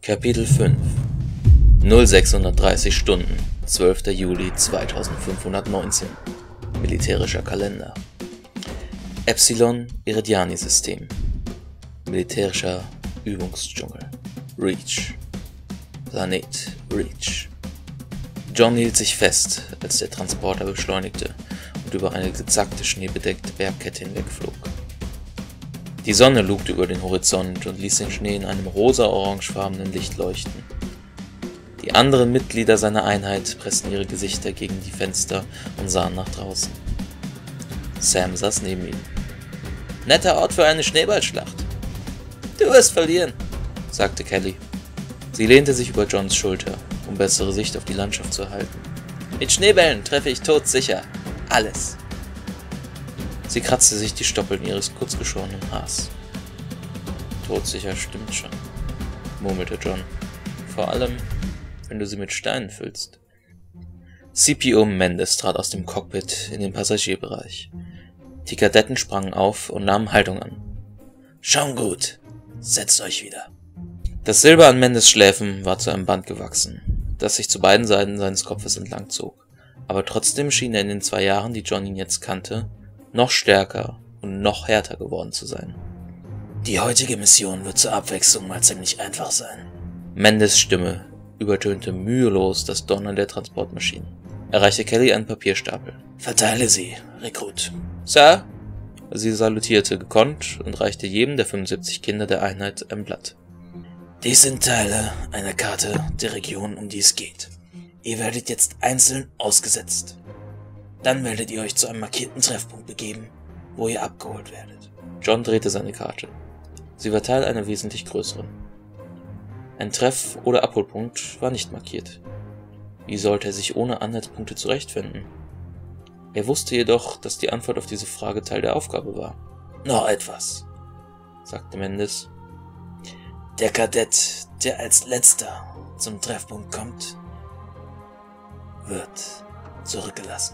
Kapitel 5 0630 Stunden, 12. Juli 2519 Militärischer Kalender Epsilon Iridiani-System Militärischer Übungsdschungel Reach Planet Reach. John hielt sich fest, als der Transporter beschleunigte und über eine gezackte, schneebedeckte Bergkette hinwegflog. Die Sonne lugte über den Horizont und ließ den Schnee in einem rosa-orangefarbenen Licht leuchten. Die anderen Mitglieder seiner Einheit pressten ihre Gesichter gegen die Fenster und sahen nach draußen. Sam saß neben ihm. »Netter Ort für eine Schneeballschlacht.« »Du wirst verlieren«, sagte Kelly. Sie lehnte sich über Johns Schulter, um bessere Sicht auf die Landschaft zu erhalten. »Mit Schneebällen treffe ich todsicher alles.« Sie kratzte sich die Stoppeln ihres kurzgeschorenen Haars. »Todsicher stimmt schon«, murmelte John. »Vor allem, wenn du sie mit Steinen füllst.« CPO Mendes trat aus dem Cockpit in den Passagierbereich. Die Kadetten sprangen auf und nahmen Haltung an. »Schon gut, setzt euch wieder.« Das Silber an Mendes Schläfen war zu einem Band gewachsen, das sich zu beiden Seiten seines Kopfes entlang zog. Aber trotzdem schien er in den 2 Jahren, die John ihn jetzt kannte, noch stärker und noch härter geworden zu sein. »Die heutige Mission wird zur Abwechslung mal ziemlich einfach sein.« Mendes Stimme übertönte mühelos das Donnern der Transportmaschinen. Er reichte Kelly einen Papierstapel. »Verteile sie, Rekrut.« »Sir?« Sie salutierte gekonnt und reichte jedem der 75 Kinder der Einheit ein Blatt. »Dies sind Teile einer Karte der Region, um die es geht. Ihr werdet jetzt einzeln ausgesetzt. Dann werdet ihr euch zu einem markierten Treffpunkt begeben, wo ihr abgeholt werdet.« John drehte seine Karte. Sie war Teil einer wesentlich größeren. Ein Treff- oder Abholpunkt war nicht markiert. Wie sollte er sich ohne Anhaltspunkte zurechtfinden? Er wusste jedoch, dass die Antwort auf diese Frage Teil der Aufgabe war. »Noch etwas«, sagte Mendes. »Der Kadett, der als letzter zum Treffpunkt kommt, wird zurückgelassen.«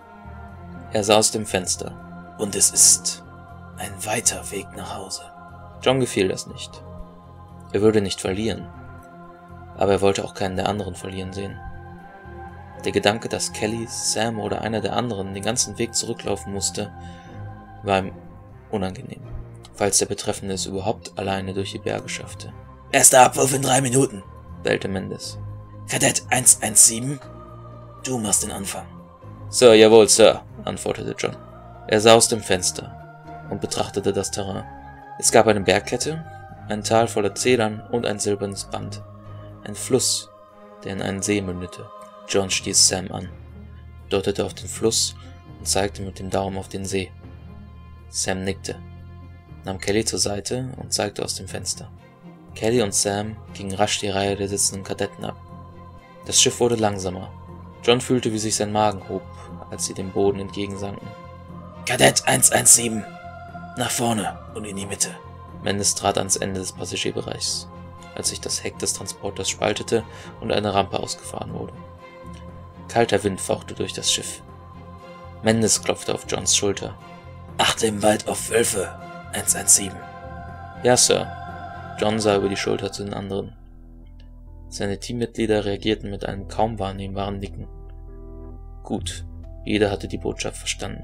Er sah aus dem Fenster. »Und es ist ein weiter Weg nach Hause.« John gefiel das nicht. Er würde nicht verlieren, aber er wollte auch keinen der anderen verlieren sehen. Der Gedanke, dass Kelly, Sam oder einer der anderen den ganzen Weg zurücklaufen musste, war ihm unangenehm, falls der Betreffende es überhaupt alleine durch die Berge schaffte. »Erster Abwurf in 3 Minuten«, bellte Mendes. »Kadett 117, du machst den Anfang.« »Sir, jawohl, Sir«, antwortete John. Er sah aus dem Fenster und betrachtete das Terrain. Es gab eine Bergkette, ein Tal voller Zedern und ein silbernes Band. Ein Fluss, der in einen See mündete. John stieß Sam an, deutete auf den Fluss und zeigte mit dem Daumen auf den See. Sam nickte, nahm Kelly zur Seite und zeigte aus dem Fenster. Kelly und Sam gingen rasch die Reihe der sitzenden Kadetten ab. Das Schiff wurde langsamer. John fühlte, wie sich sein Magen hob, als sie dem Boden entgegensanken. »Kadett 117, nach vorne und in die Mitte.« Mendes trat ans Ende des Passagierbereichs, als sich das Heck des Transporters spaltete und eine Rampe ausgefahren wurde. Kalter Wind fauchte durch das Schiff. Mendes klopfte auf Johns Schulter. »Achte im Wald auf Wölfe, 117. »Ja, Sir.« John sah über die Schulter zu den anderen. Seine Teammitglieder reagierten mit einem kaum wahrnehmbaren Nicken. Gut, jeder hatte die Botschaft verstanden.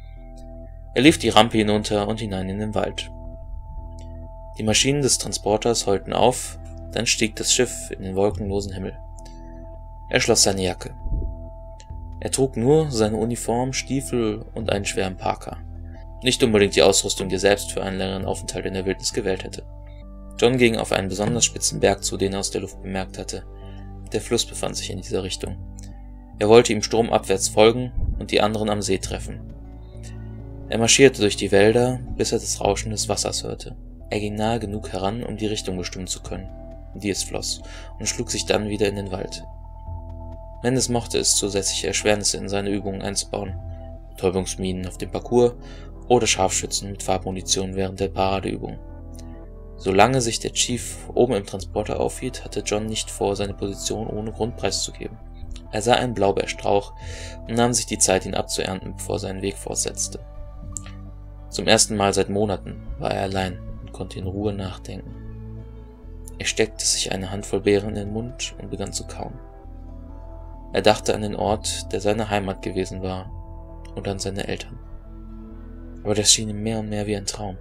Er lief die Rampe hinunter und hinein in den Wald. Die Maschinen des Transporters heulten auf, dann stieg das Schiff in den wolkenlosen Himmel. Er schloss seine Jacke. Er trug nur seine Uniform, Stiefel und einen schweren Parker. Nicht unbedingt die Ausrüstung, die er selbst für einen längeren Aufenthalt in der Wildnis gewählt hätte. John ging auf einen besonders spitzen Berg zu, den er aus der Luft bemerkt hatte. Der Fluss befand sich in dieser Richtung. Er wollte ihm stromabwärts folgen und die anderen am See treffen. Er marschierte durch die Wälder, bis er das Rauschen des Wassers hörte. Er ging nahe genug heran, um die Richtung bestimmen zu können, in die es floss, und schlug sich dann wieder in den Wald. Mendes mochte es, zusätzliche Erschwernisse in seine Übungen einzubauen, Betäubungsminen auf dem Parcours oder Scharfschützen mit Farbmunition während der Paradeübung. Solange sich der Chief oben im Transporter aufhielt, hatte John nicht vor, seine Position ohne Grund preiszugeben. Er sah einen Blaubeerstrauch und nahm sich die Zeit, ihn abzuernten, bevor er seinen Weg fortsetzte. Zum ersten Mal seit Monaten war er allein und konnte in Ruhe nachdenken. Er steckte sich eine Handvoll Beeren in den Mund und begann zu kauen. Er dachte an den Ort, der seine Heimat gewesen war, und an seine Eltern. Aber das schien ihm mehr und mehr wie ein Traum.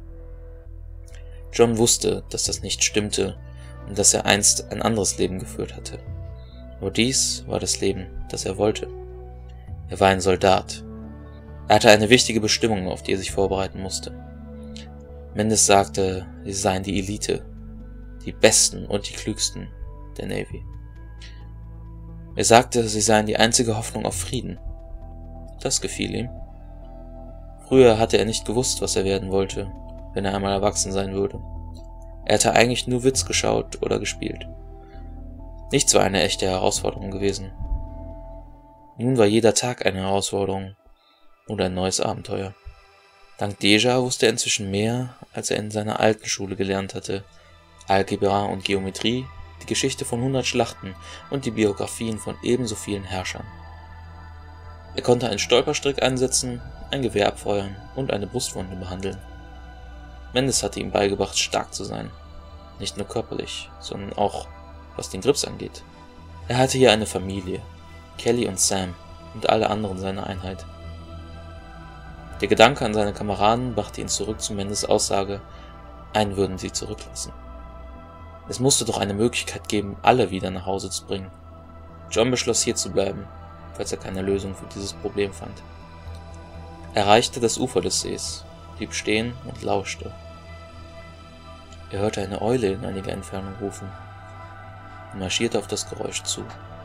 John wusste, dass das nicht stimmte und dass er einst ein anderes Leben geführt hatte. Aber dies war das Leben, das er wollte. Er war ein Soldat. Er hatte eine wichtige Bestimmung, auf die er sich vorbereiten musste. Mendes sagte, sie seien die Elite, die Besten und die Klügsten der Navy. Er sagte, sie seien die einzige Hoffnung auf Frieden. Das gefiel ihm. Früher hatte er nicht gewusst, was er werden wollte, wenn er einmal erwachsen sein würde. Er hatte eigentlich nur Witz geschaut oder gespielt. Nichts war eine echte Herausforderung gewesen. Nun war jeder Tag eine Herausforderung oder ein neues Abenteuer. Dank Deja wusste er inzwischen mehr, als er in seiner alten Schule gelernt hatte. Algebra und Geometrie, die Geschichte von 100 Schlachten und die Biografien von ebenso vielen Herrschern. Er konnte einen Stolperstrick einsetzen, ein Gewehr abfeuern und eine Brustwunde behandeln. Mendes hatte ihm beigebracht, stark zu sein. Nicht nur körperlich, sondern auch, was den Grips angeht. Er hatte hier eine Familie, Kelly und Sam und alle anderen seiner Einheit. Der Gedanke an seine Kameraden brachte ihn zurück zu Mendes Aussage, einen würden sie zurücklassen. Es musste doch eine Möglichkeit geben, alle wieder nach Hause zu bringen. John beschloss, hier zu bleiben, falls er keine Lösung für dieses Problem fand. Er erreichte das Ufer des Sees, blieb stehen und lauschte. Er hörte eine Eule in einiger Entfernung rufen und marschierte auf das Geräusch zu.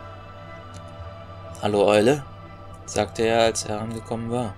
»Hallo Eule«, sagte er, als er angekommen war.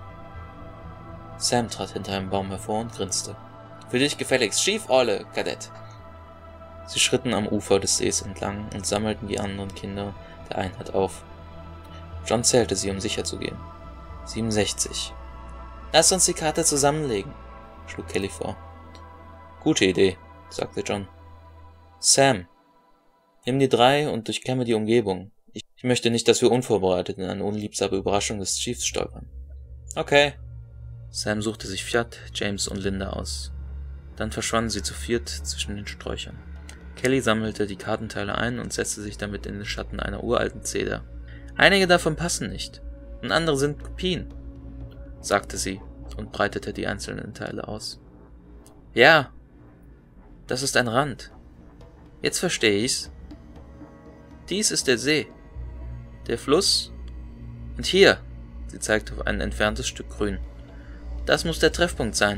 Sam trat hinter einem Baum hervor und grinste. »Für dich gefälligst schief, Eule, Kadett!« Sie schritten am Ufer des Sees entlang und sammelten die anderen Kinder der Einheit auf. John zählte sie, um sicher zu gehen. 67. »Lass uns die Karte zusammenlegen«, schlug Kelly vor. »Gute Idee«, sagte John. »Sam, nimm die 3 und durchkämme die Umgebung. Ich möchte nicht, dass wir unvorbereitet in eine unliebsame Überraschung des Chiefs stolpern.« »Okay.« Sam suchte sich Fiat, James und Linda aus. Dann verschwanden sie zu viert zwischen den Sträuchern. Kelly sammelte die Kartenteile ein und setzte sich damit in den Schatten einer uralten Zeder. »Einige davon passen nicht, und andere sind Kopien«, sagte sie und breitete die einzelnen Teile aus. »Ja, das ist ein Rand. Jetzt verstehe ich's. Dies ist der See, der Fluss, und hier«, sie zeigte auf ein entferntes Stück Grün, »das muss der Treffpunkt sein.«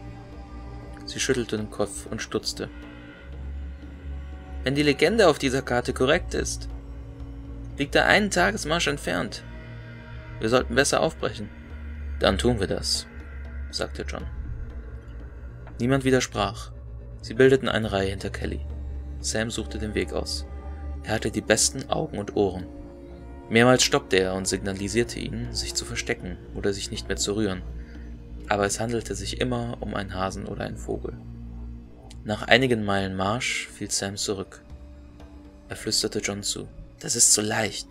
Sie schüttelte den Kopf und stutzte. »Wenn die Legende auf dieser Karte korrekt ist, liegt er einen Tagesmarsch entfernt. Wir sollten besser aufbrechen.« »Dann tun wir das«, sagte John. Niemand widersprach. Sie bildeten eine Reihe hinter Kelly. Sam suchte den Weg aus. Er hatte die besten Augen und Ohren. Mehrmals stoppte er und signalisierte ihnen, sich zu verstecken oder sich nicht mehr zu rühren. Aber es handelte sich immer um einen Hasen oder einen Vogel. Nach einigen Meilen Marsch fiel Sam zurück. Er flüsterte John zu. »Das ist zu leicht.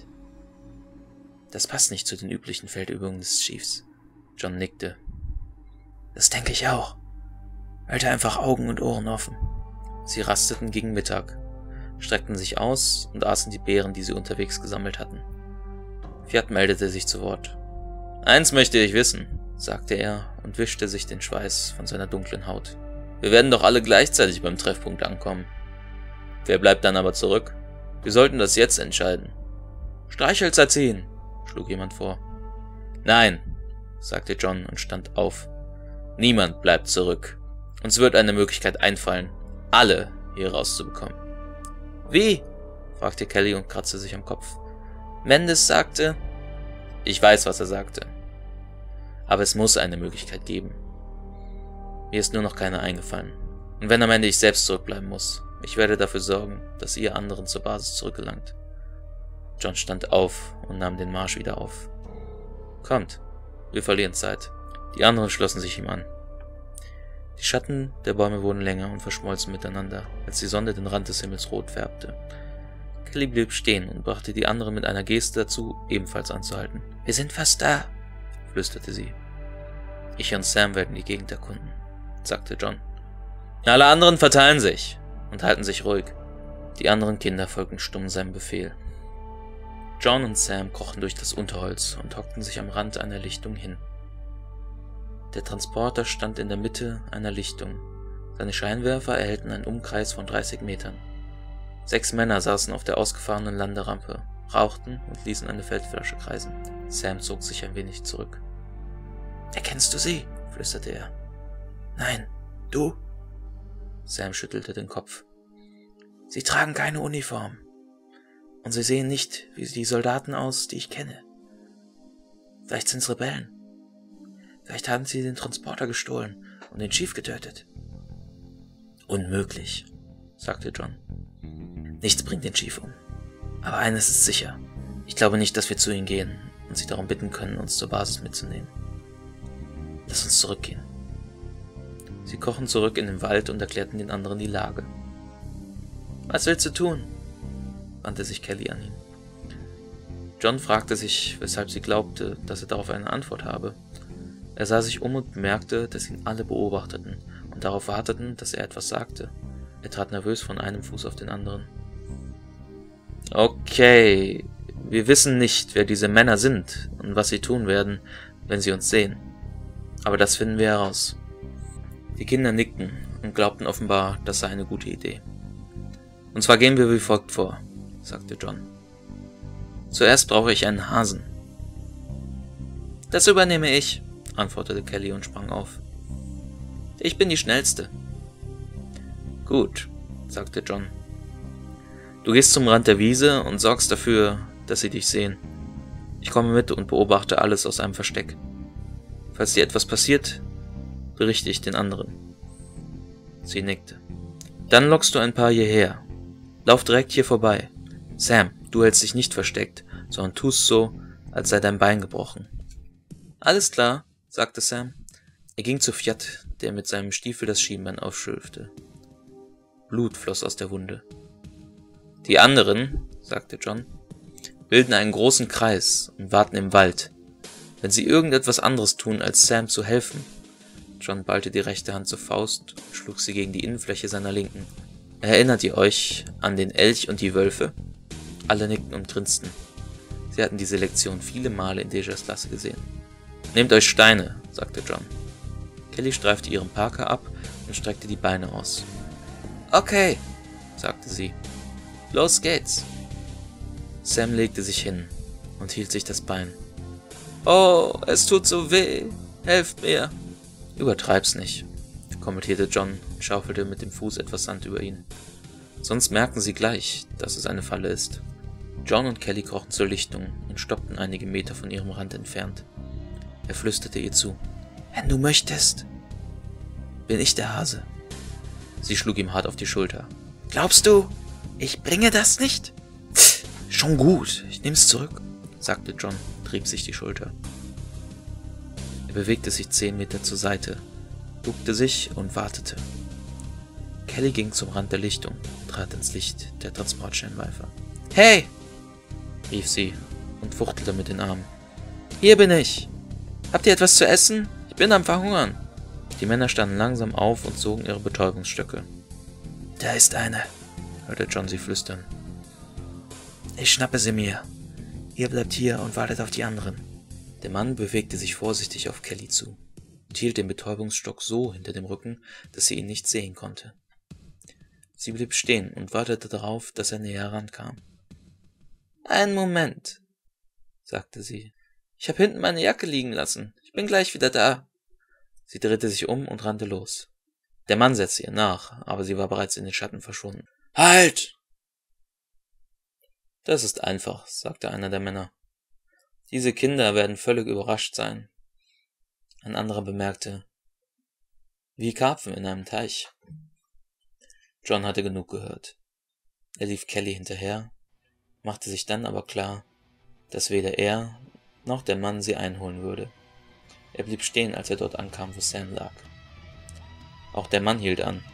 Das passt nicht zu den üblichen Feldübungen des Chiefs.« John nickte. »Das denke ich auch. Halte einfach Augen und Ohren offen.« Sie rasteten gegen Mittag, streckten sich aus und aßen die Beeren, die sie unterwegs gesammelt hatten. Fiat meldete sich zu Wort. »Eins möchte ich wissen«, sagte er und wischte sich den Schweiß von seiner dunklen Haut. »Wir werden doch alle gleichzeitig beim Treffpunkt ankommen. Wer bleibt dann aber zurück? Wir sollten das jetzt entscheiden.« »Streichhölzer ziehen«, schlug jemand vor. »Nein«, sagte John und stand auf. »Niemand bleibt zurück. Uns wird eine Möglichkeit einfallen, alle hier rauszubekommen.« »Wie?«, fragte Kelly und kratzte sich am Kopf. »Mendes sagte...« »Ich weiß, was er sagte. Aber es muss eine Möglichkeit geben. Mir ist nur noch keine eingefallen. Und wenn am Ende ich selbst zurückbleiben muss, ich werde dafür sorgen, dass ihr anderen zur Basis zurückgelangt.« John stand auf und nahm den Marsch wieder auf. »Kommt, wir verlieren Zeit.« Die anderen schlossen sich ihm an. Die Schatten der Bäume wurden länger und verschmolzen miteinander, als die Sonne den Rand des Himmels rot färbte. Kelly blieb stehen und brachte die anderen mit einer Geste dazu, ebenfalls anzuhalten. »Wir sind fast da«, flüsterte sie. »Ich und Sam werden die Gegend erkunden«, sagte John. »Alle anderen verteilen sich«, und halten sich ruhig. Die anderen Kinder folgten stumm seinem Befehl. John und Sam krochen durch das Unterholz und hockten sich am Rand einer Lichtung hin. Der Transporter stand in der Mitte einer Lichtung. Seine Scheinwerfer erhellten einen Umkreis von 30 Metern. 6 Männer saßen auf der ausgefahrenen Landerampe, rauchten und ließen eine Feldflasche kreisen. Sam zog sich ein wenig zurück. »Erkennst du sie?« flüsterte er. »Nein, du?« Sam schüttelte den Kopf. »Sie tragen keine Uniform. Und sie sehen nicht wie die Soldaten aus, die ich kenne. Vielleicht sind's Rebellen. Vielleicht haben sie den Transporter gestohlen und den Chief getötet.« »Unmöglich«, sagte John. »Nichts bringt den Chief um. Aber eines ist sicher. Ich glaube nicht, dass wir zu ihnen gehen und sie darum bitten können, uns zur Basis mitzunehmen. Lass uns zurückgehen.« Sie krochen zurück in den Wald und erklärten den anderen die Lage. »Was willst du tun?« wandte sich Kelly an ihn. John fragte sich, weshalb sie glaubte, dass er darauf eine Antwort habe. Er sah sich um und bemerkte, dass ihn alle beobachteten und darauf warteten, dass er etwas sagte. Er trat nervös von einem Fuß auf den anderen. »Okay, wir wissen nicht, wer diese Männer sind und was sie tun werden, wenn sie uns sehen. Aber das finden wir heraus.« Die Kinder nickten und glaubten offenbar, das sei eine gute Idee. »Und zwar gehen wir wie folgt vor«, sagte John. »Zuerst brauche ich einen Hasen.« »Das übernehme ich«, antwortete Kelly und sprang auf. »Ich bin die Schnellste.« »Gut«, sagte John. »Du gehst zum Rand der Wiese und sorgst dafür, dass sie dich sehen. Ich komme mit und beobachte alles aus einem Versteck. Falls dir etwas passiert, berichte ich den anderen.« Sie nickte. »Dann lockst du ein paar hierher. Lauf direkt hier vorbei. Sam, du hältst dich nicht versteckt, sondern tust so, als sei dein Bein gebrochen.« »Alles klar«, sagte Sam. Er ging zu Fiat, der mit seinem Stiefel das Schienbein aufschürfte. Blut floss aus der Wunde. »Die anderen«, sagte John, »bilden einen großen Kreis und warten im Wald. Wenn sie irgendetwas anderes tun, als Sam zu helfen.« John ballte die rechte Hand zur Faust und schlug sie gegen die Innenfläche seiner linken. »Erinnert ihr euch an den Elch und die Wölfe?« Alle nickten und grinsten. Sie hatten diese Lektion viele Male in Dejas Klasse gesehen. »Nehmt euch Steine«, sagte John. Kelly streifte ihren Parker ab und streckte die Beine aus. »Okay«, sagte sie. »Los geht's.« Sam legte sich hin und hielt sich das Bein. »Oh, es tut so weh. Helft mir.« »Übertreib's nicht«, kommentierte John und schaufelte mit dem Fuß etwas Sand über ihn. »Sonst merken sie gleich, dass es eine Falle ist.« John und Kelly krochen zur Lichtung und stoppten einige Meter von ihrem Rand entfernt. Er flüsterte ihr zu. »Wenn du möchtest, bin ich der Hase.« Sie schlug ihm hart auf die Schulter. »Glaubst du, ich bringe das nicht?« »Schon gut, ich nehm's zurück«, sagte John und rieb sich die Schulter. Er bewegte sich 10 Meter zur Seite, duckte sich und wartete. Kelly ging zum Rand der Lichtung und trat ins Licht der Transportscheinwerfer. »Hey!« rief sie und fuchtelte mit den Armen. »Hier bin ich! Habt ihr etwas zu essen? Ich bin am Verhungern!« Die Männer standen langsam auf und zogen ihre Betäubungsstöcke. »Da ist eine«, hörte John sie flüstern. »Ich schnappe sie mir. Ihr bleibt hier und wartet auf die anderen.« Der Mann bewegte sich vorsichtig auf Kelly zu und hielt den Betäubungsstock so hinter dem Rücken, dass sie ihn nicht sehen konnte. Sie blieb stehen und wartete darauf, dass er näher herankam. »Einen Moment«, sagte sie. »Ich habe hinten meine Jacke liegen lassen. Ich bin gleich wieder da.« Sie drehte sich um und rannte los. Der Mann setzte ihr nach, aber sie war bereits in den Schatten verschwunden. »Halt!« »Das ist einfach«, sagte einer der Männer. »Diese Kinder werden völlig überrascht sein.« Ein anderer bemerkte, »Wie Karpfen in einem Teich.« John hatte genug gehört. Er lief Kelly hinterher, machte sich dann aber klar, dass weder er noch der Mann sie einholen würde. Er blieb stehen, als er dort ankam, wo Sam lag. Auch der Mann hielt an.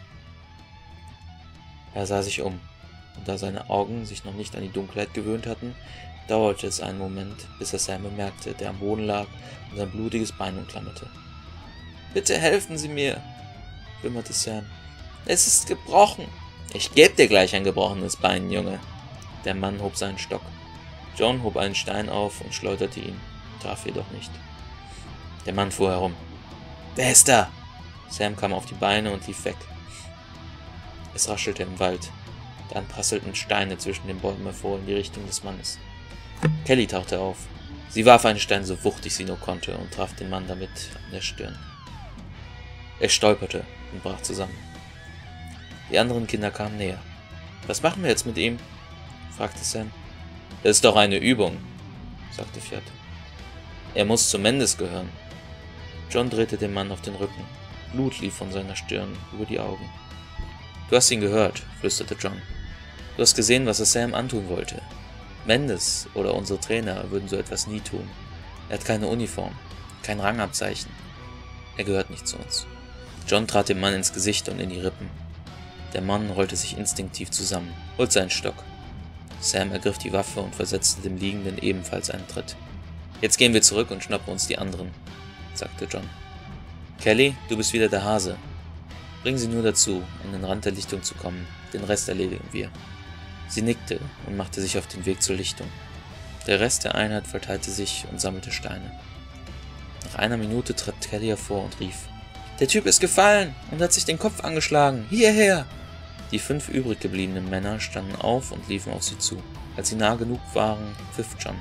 Er sah sich um, und da seine Augen sich noch nicht an die Dunkelheit gewöhnt hatten, dauerte es einen Moment, bis er Sam bemerkte, der am Boden lag und sein blutiges Bein umklammerte. »Bitte helfen Sie mir«, wimmerte Sam. »Es ist gebrochen. Ich geb dir gleich ein gebrochenes Bein, Junge. Der Mann hob seinen Stock. John hob einen Stein auf und schleuderte ihn, traf jedoch nicht. Der Mann fuhr herum. »Wer ist da?« Sam kam auf die Beine und lief weg. Es raschelte im Wald. Dann prasselten Steine zwischen den Bäumen hervor in die Richtung des Mannes. Kelly tauchte auf. Sie warf einen Stein so wuchtig sie nur konnte und traf den Mann damit an der Stirn. Er stolperte und brach zusammen. Die anderen Kinder kamen näher. »Was machen wir jetzt mit ihm?« fragte Sam. »Das ist doch eine Übung«, sagte Fjord. »Er muss zu Mendes gehören.« John drehte den Mann auf den Rücken. Blut lief von seiner Stirn über die Augen. »Du hast ihn gehört«, flüsterte John. »Du hast gesehen, was er Sam antun wollte. Mendes oder unsere Trainer würden so etwas nie tun. Er hat keine Uniform, kein Rangabzeichen. Er gehört nicht zu uns.« John trat dem Mann ins Gesicht und in die Rippen. Der Mann rollte sich instinktiv zusammen, holte seinen Stock. Sam ergriff die Waffe und versetzte dem Liegenden ebenfalls einen Tritt. »Jetzt gehen wir zurück und schnappen uns die anderen«, sagte John. »Kelly, du bist wieder der Hase. Bring sie nur dazu, an den Rand der Lichtung zu kommen. Den Rest erledigen wir.« Sie nickte und machte sich auf den Weg zur Lichtung. Der Rest der Einheit verteilte sich und sammelte Steine. Nach einer Minute trat Kelly hervor und rief: »Der Typ ist gefallen und hat sich den Kopf angeschlagen. Hierher!« Die 5 übrig gebliebenen Männer standen auf und liefen auf sie zu. Als sie nah genug waren, pfiff John.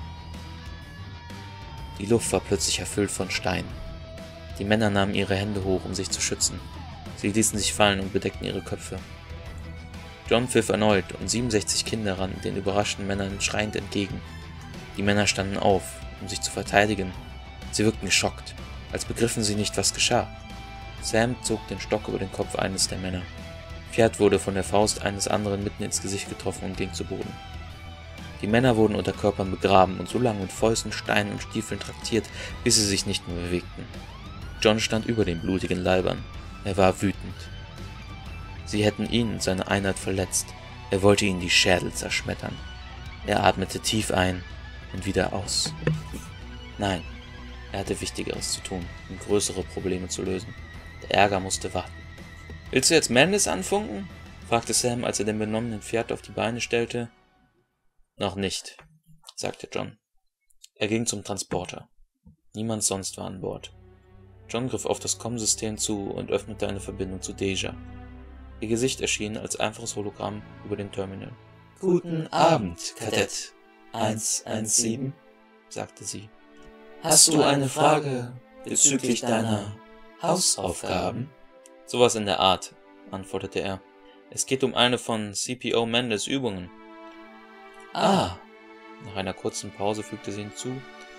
Die Luft war plötzlich erfüllt von Steinen. Die Männer nahmen ihre Hände hoch, um sich zu schützen. Sie ließen sich fallen und bedeckten ihre Köpfe. John pfiff erneut und 67 Kinder rannten den überraschten Männern schreiend entgegen. Die Männer standen auf, um sich zu verteidigen. Sie wirkten geschockt, als begriffen sie nicht, was geschah. Sam zog den Stock über den Kopf eines der Männer. Fjord wurde von der Faust eines anderen mitten ins Gesicht getroffen und ging zu Boden. Die Männer wurden unter Körpern begraben und so lange mit Fäusten, Steinen und Stiefeln traktiert, bis sie sich nicht mehr bewegten. John stand über den blutigen Leibern. Er war wütend. Sie hätten ihn und seine Einheit verletzt. Er wollte ihnen die Schädel zerschmettern. Er atmete tief ein und wieder aus. Nein, er hatte Wichtigeres zu tun, um größere Probleme zu lösen. Der Ärger musste warten. »Willst du jetzt Mendes anfunken?« fragte Sam, als er den benommenen Fjord auf die Beine stellte. »Noch nicht«, sagte John. Er ging zum Transporter. Niemand sonst war an Bord. John griff auf das COM-System zu und öffnete eine Verbindung zu Deja. Ihr Gesicht erschien als einfaches Hologramm über dem Terminal. »Guten Abend, Kadett 117«, sagte sie. »Hast du eine Frage bezüglich deiner Hausaufgaben?« »Sowas in der Art«, antwortete er. »Es geht um eine von CPO Mendes Übungen.« »Ah«, nach einer kurzen Pause fügte sie hinzu.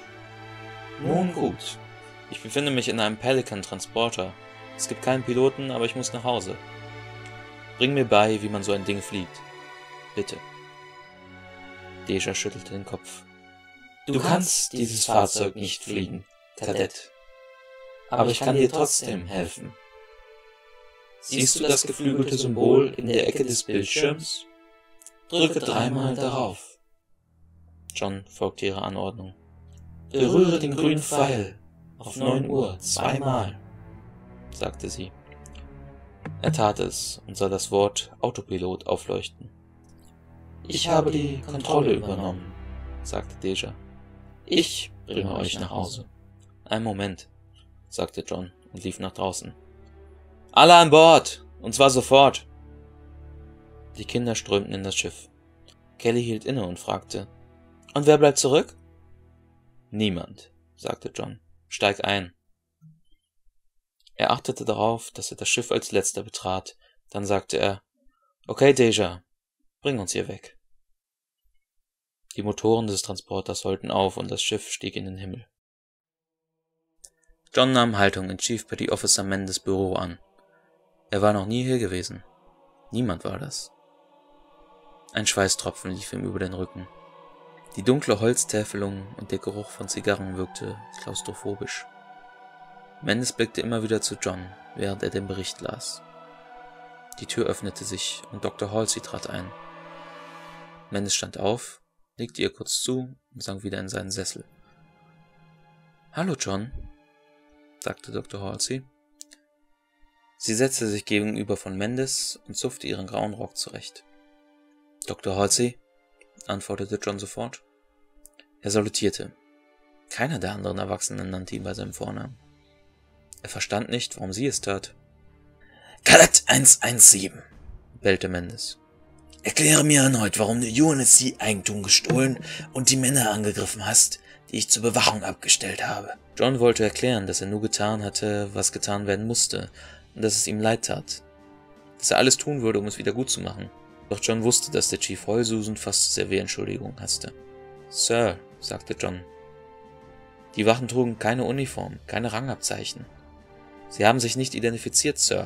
»Nun gut. Ich befinde mich in einem Pelican-Transporter. Es gibt keinen Piloten, aber ich muss nach Hause. Bring mir bei, wie man so ein Ding fliegt. Bitte.« Deja schüttelte den Kopf. Du kannst dieses Fahrzeug nicht fliegen, Kadett. Aber ich kann dir trotzdem helfen. Siehst du das geflügelte Symbol in der Ecke des Bildschirms? Drücke 3-mal darauf. John folgte ihrer Anordnung. Berühre den grünen Pfeil auf 9 Uhr 2-mal, sagte sie. Er tat es und sah das Wort Autopilot aufleuchten. Ich habe die Kontrolle übernommen, sagte Deja. Ich bringe euch nach Hause. Einen Moment, sagte John und lief nach draußen. Alle an Bord, und zwar sofort. Die Kinder strömten in das Schiff. Kelly hielt inne und fragte, und wer bleibt zurück? Niemand, sagte John. Steig ein. Er achtete darauf, dass er das Schiff als letzter betrat. Dann sagte er, okay, Deja, bring uns hier weg. Die Motoren des Transporters heulten auf und das Schiff stieg in den Himmel. John nahm Haltung in Chief Petty Officer Mendes Büro an. Er war noch nie hier gewesen. Niemand war das. Ein Schweißtropfen lief ihm über den Rücken. Die dunkle Holztäfelung und der Geruch von Zigarren wirkte klaustrophobisch. Mendes blickte immer wieder zu John, während er den Bericht las. Die Tür öffnete sich und Dr. Halsey trat ein. Mendes stand auf, nickte ihr kurz zu und sank wieder in seinen Sessel. »Hallo, John«, sagte Dr. Halsey. Sie setzte sich gegenüber von Mendes und zupfte ihren grauen Rock zurecht. »Dr. Halsey«, antwortete John sofort. Er salutierte. Keiner der anderen Erwachsenen nannte ihn bei seinem Vornamen. Er verstand nicht, warum sie es tat. »Kadett 117«, bellte Mendes. »Erkläre mir erneut, warum du UNSC Eigentum gestohlen und die Männer angegriffen hast, die ich zur Bewachung abgestellt habe.« John wollte erklären, dass er nur getan hatte, was getan werden musste, und dass es ihm leid tat. Dass er alles tun würde, um es wieder gut zu machen. Doch John wusste, dass der Chief heulsusend fast zu sehr Entschuldigung hasste. »Sir«, sagte John. »Die Wachen trugen keine Uniform, keine Rangabzeichen. Sie haben sich nicht identifiziert, Sir.«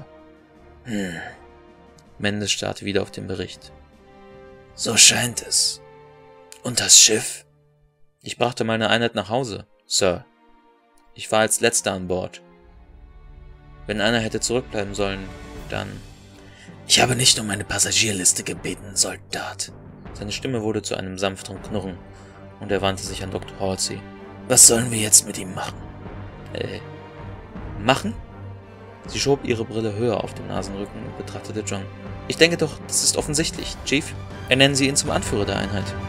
Mendes starrte wieder auf den Bericht. »So scheint es. Und das Schiff?« »Ich brachte meine Einheit nach Hause, Sir. Ich war als Letzter an Bord. Wenn einer hätte zurückbleiben sollen, dann...« »Ich habe nicht um eine Passagierliste gebeten, Soldat.« Seine Stimme wurde zu einem sanfteren Knurren, und er wandte sich an Dr. Halsey. »Was sollen wir jetzt mit ihm machen?« »Machen?« Sie schob ihre Brille höher auf den Nasenrücken und betrachtete John. »Ich denke doch, das ist offensichtlich, Chief. Ernennen Sie ihn zum Anführer der Einheit.«